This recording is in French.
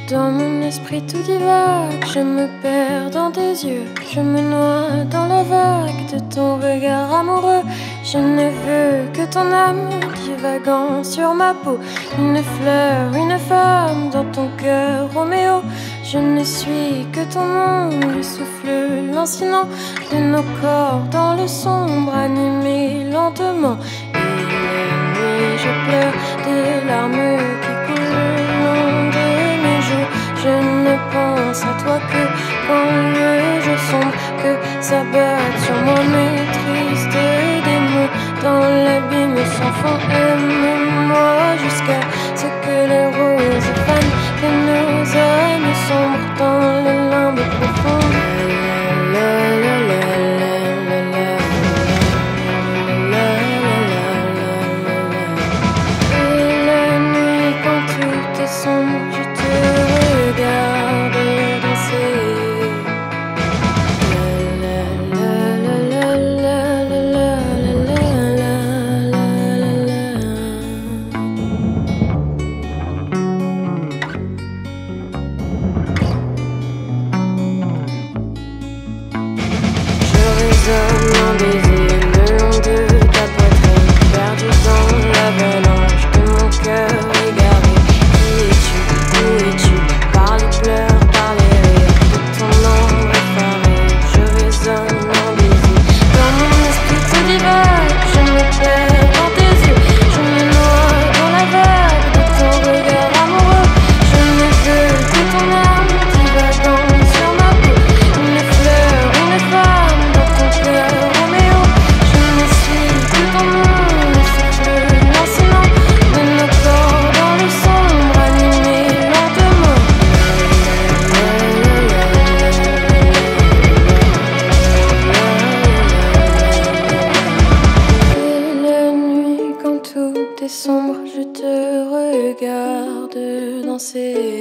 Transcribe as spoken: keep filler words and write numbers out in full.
Dans mon esprit tout divague, je me perds dans tes yeux, je me noie dans la vague de ton regard amoureux. Je ne veux que ton âme divagant sur ma peau, une fleur, une femme dans ton cœur, Roméo. Je ne suis que ton monde, le souffle lancinant de nos corps dans le sombre, animé lentement. Et la nuit, je pleure des larmes qui coulent le long de mes joues. Je ne pense à toi que quand le jour sombre, que s'abattent sur moi mes tristes démons. Dans l'abîme sans fond, aime-moi jusqu'à ce que les roses fanent de nos âmes sombres dans les limbes profondes. Et la nuit quand tout est sombre, je te regarde danser. Un baiser le long de ta poitrine, perdu dans l'avalanche de mon cœur égaré. Qui es-tu, où es-tu? Par les pleurs, par les rires de ton ombre effarée, je résonne en baiser. Dans mon esprit tout divague, je me perds dans tes yeux, je me noie dans la vague de ton regard amoureux. Je ne veux que ton âme divagant sur ma peau, une fleur, une femme dans ton cœur, Roméo. Je ne suis que ton monde, le souffle lancinant de nos corps dans le sombre, animé lentement. Et la nuit quand tout est sombre, je te regarde danser.